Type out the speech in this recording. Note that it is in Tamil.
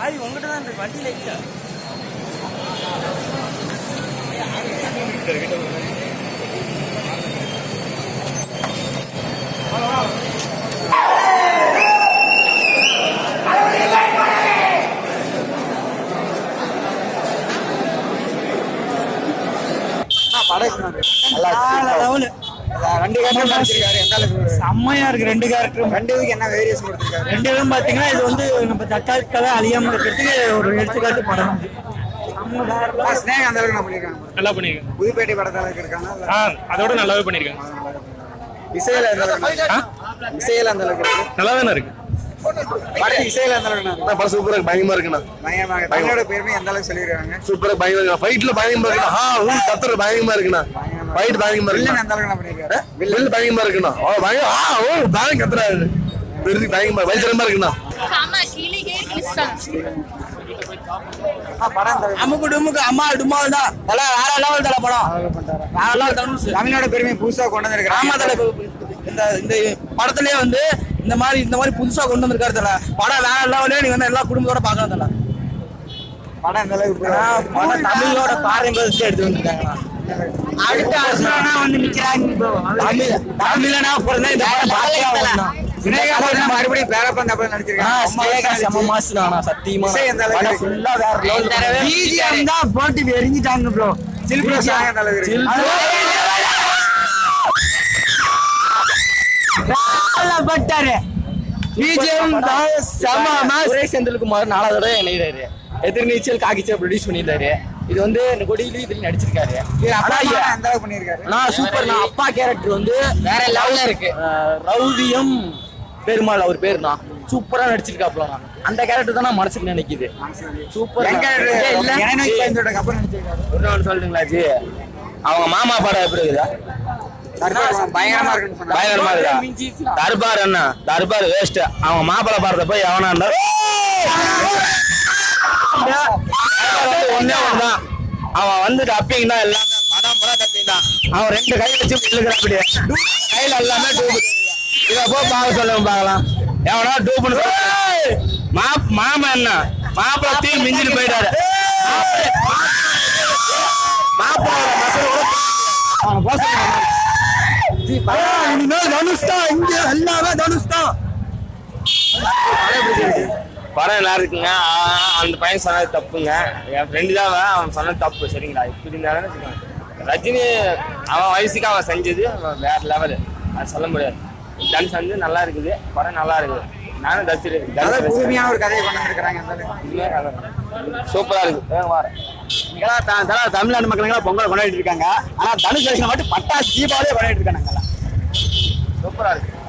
சாரி உங்ககிட்ட தான் இருக்கு வண்டியில இல்ல. செம்மையா இருக்கு. 2 கேரக்டரும் 2 இதுக்கு என்ன வேரியேஷன் கொடுத்திருக்காரு? 2 இதுவும் பாத்தீங்கன்னா இது வந்து நம்ம தற்காலிகவே அழியாம இருக்கிறதுக்கு ஒரு எடுத்துக்காட்டு படம். ஸ்னேகா அந்த அளவுக்கு பண்ணிருக்காங்க. நல்லா பண்ணிருக்காங்க. புதுப்பேட்டை படத்துல இருக்காங்க. அதோட நல்லாவே பண்ணிருக்காங்க. இசையில அந்த அளவுக்கு இசையில அந்த அளவுக்கு நல்லா தானே இருக்கு. படத்து இசையில அந்த அளவுக்கு படம் சூப்பரா இருக்கு. பயங்கரமா இருக்குண்ணா. பயங்கரமா பையனோட பேருமே எந்த அளவுக்கு சொல்லிருக்காங்க. சூப்பரா பயங்கரமா ஃபைட்ல பயங்கரமா இருக்குண்ணா. கத்துற பயங்கரமா இருக்குண்ணா. ஃபைட் பயங்கரமா இருக்கு. வில்லன் அந்த அளவுக்கு பண்ணிருக்காரு. வில்லன் பயங்கரமா இருக்குண்ணா. பயங்கர கத்துறாரு. பெரிய பயங்கரமா வைத்திரமா இருக்குண்ணா. சாமா கிளிகே கிளிஸ்டான் அம்முக்கு டுமுக்கு அம்மா டுமால் தான். தல வேற லெவல் தல படம். வேற லெவல் தனுஷ். தமிழ்நாடு பெருமை புதுசா கொண்டு வந்திருக்காரு. ஆமா தல இந்த படத்திலே வந்து இந்த மாதிரி புதுசா கொண்டு வந்திருக்காரு தல. படம் வேற லெவலே. நீ வந்து எல்லா குடும்பத்தோட பார்க்கலாம் தல. படம் இந்த அளவுக்கு படம் தமிழோட பாரம்பரியத்தை எடுத்து வந்திருக்காங்க. அடுத்த அசுரனா வந்து நிக்கிறாங்க. தமிழனா பிறந்தா இந்த படம் பார்க்கலாம். ஸ்னேகா மறுபடியும் பேரப்பன் தப்ப நடிச்சிருக்காங்க. ஸ்னேகா செம மாஸ்னா சத்தியமா. படம் ஃபுல்லா வேற லெவல். பிஜிஎம் தான் போட்டு எரிஞ்சிட்டாங்க ப்ரோ. சில்ப்ரோ சாங்க தலைவர். நல்லா பட்டாரு. பிஜிஎம் தான் செம மாஸ். சுரேஷ் குமார் 4வது தடவை இணையறாரு. எதிர்நீச்சல் காக்கிச்சா ப்ரொடியூஸ் பண்ணிட்டாரு. இது வந்து கொடியில இதுல நடிச்சிருக்காரு. அந்த அளவுக்கு பண்ணிருக்காரு. நான் சூப்பர். நான் அப்பா கேரக்டர் வந்து வேற லெவல்ல இருக்கு. ரவுதியம் பெருமாள் அவர் பேர் தான். சூப்பரா நடிச்சிருக்காப்ல. அந்த கேரக்டர் தான் நான் மனசுக்கு நினைக்குது. சூப்பர் ஒரு சொல்லுங்களா ஜி. அவங்க மாமா படம் எப்படி இருக்குதா? பயங்கரமா இருக்கு. பயங்கரமா இருக்கா? தர்பார் என்ன தர்பார் வேஸ்ட். அவங்க மாப்பிள்ளை பாடுறத போய் எவனா இருந்தா ஒன்னே ஒண்ணுதான். அவன் வந்துட்டு அப்பிங் தான். எல்லாமே படம் படம் தப்பிங் தான். அவன் 2 கை வச்சு இழுக்கிற அப்படியே கையில எல்லாமே டூப். இத போய் பார்க்க சொல்லுங்க பார்க்கலாம். எவனா டூப்னு மாமா என்ன மாப்பிள்ளை தீ மிஞ்சிட்டு போயிட்டாரு. மாப்பிள்ளோட மசூர் தனுஷ் தான். இங்க எல்லாமே தனுஷ் தான். படம் நல்லா இருக்குங்க. அந்த பையன் சொன்னது தப்புங்க. என் ஃப்ரெண்டு தான் அவன் சொன்னது தப்பு. சரிங்களா? இப்படி இருந்தாலும் ரஜினி அவன் வயசுக்கு அவன் செஞ்சது வேற லெவலு. அது சொல்ல முடியாது. டான்ஸ் வந்து நல்லா இருக்குது. படம் நல்லா இருக்குது. நானும் புதுமையான ஒரு கதையை கொண்டு வந்திருக்கிறாங்க. சூப்பரா இருக்கு. தமிழ்நாடு மக்கள் பொங்கல் கொண்டாடிட்டு இருக்காங்க. ஆனா தனுஷ் மட்டும் பட்டாசு தீபாவளியே கொண்டாடிட்டு இருக்காங்க. சூப்பரா இருக்கு.